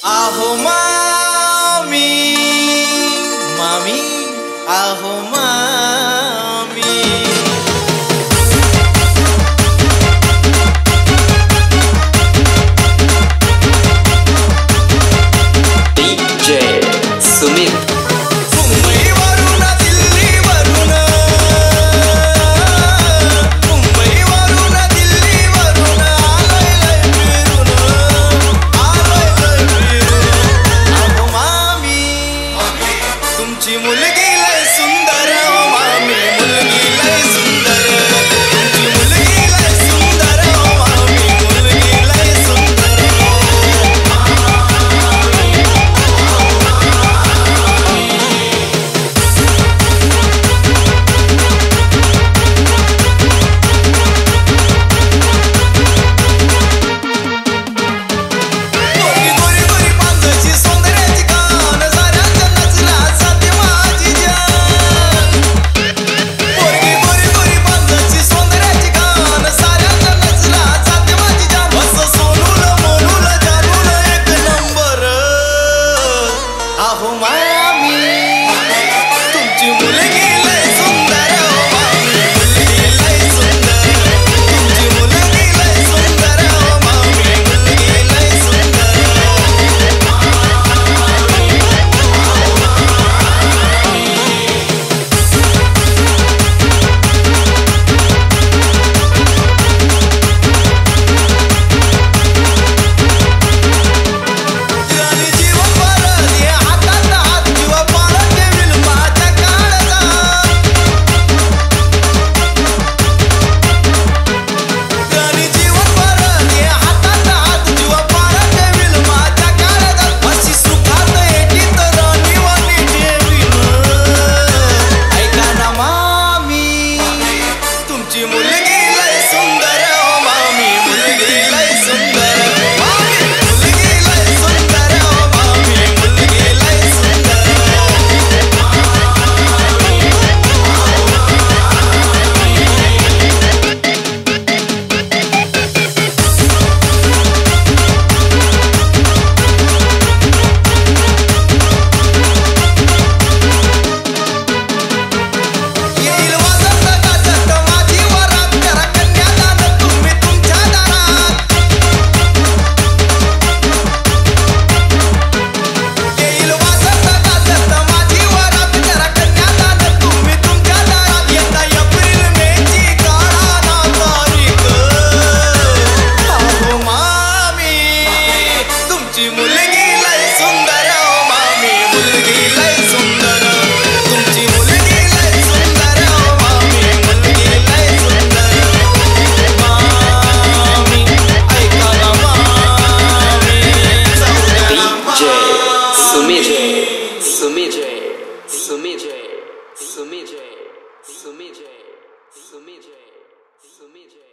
आहो मामी मामी आहो मामी DJ सुमित तुमची मुलगी लय सुंदर ओ मामी मुलगी लय सुंदर तुमची मुलगी लय सुंदर ओ मामी मुलगी लय सुंदर गोरी गोरी पांघरची सौंदर्याची कान साऱ्यांच्या नजरा साध्य माझी जान गोरी गोरी पांघरची सौंदर्याची कान साऱ्यांच्या नजरा साध्य माझी जान असं सोनूल मोनूल जानूल एक नंबर आहो मामी तुमची मुलगी लय सुंदर ओ मामी मुलगी लय सुंदर तुमची मुलगी लय सुंदर ओ मामी मुलगी लय सुंदर राणी जीव परत ये हातात हात जीव परत ठेवील माझ्या काळजात राणी जीव परत ये हातात हात जीव परत ठेवील माझ्या काळजात अशी सुखात येतीत राणी वाणी ठेवील ऐका ना मामी तुमची मुलगी लय सुंदर ओ मामी मुलगी लय सुंदर मामी मुलगी लय सुंदर ओ मामी मुलगी लय सुंदर येईल वाजत गाजत माझी वरात करा कन्यादान तुम्ही तुमच्या दारात येईल वाजत गाजत माझी वरात करा कन्यादान तुम्ही तुमच्या दारात यंदा एप्रिल मेची काढा ना तारीख आहो मामी तुमची मुलगी लय सुंदर ओ मामी मुलगी लय सुंदर तुमची मुलगी लय सुंदर ओ मामी मुलगी लय सुंदर मामी ऐका ना मामी DJ सुमित सुमित सुमित सुमित सुमित सुमित सुमित